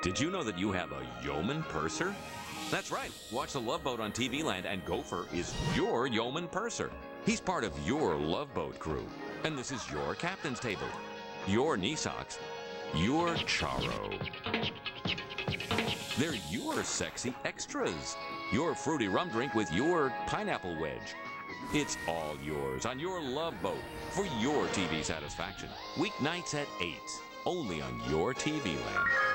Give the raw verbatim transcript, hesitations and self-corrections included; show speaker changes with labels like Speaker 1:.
Speaker 1: Did you know that you have a yeoman purser? That's right. Watch The Love Boat on T V Land, and Gopher is your yeoman purser. He's part of your Love Boat crew. And this is your captain's table, your knee socks, your charo. They're your sexy extras, your fruity rum drink with your pineapple wedge. It's all yours on your Love Boat for your T V satisfaction. Weeknights at eight, only on your T V Land.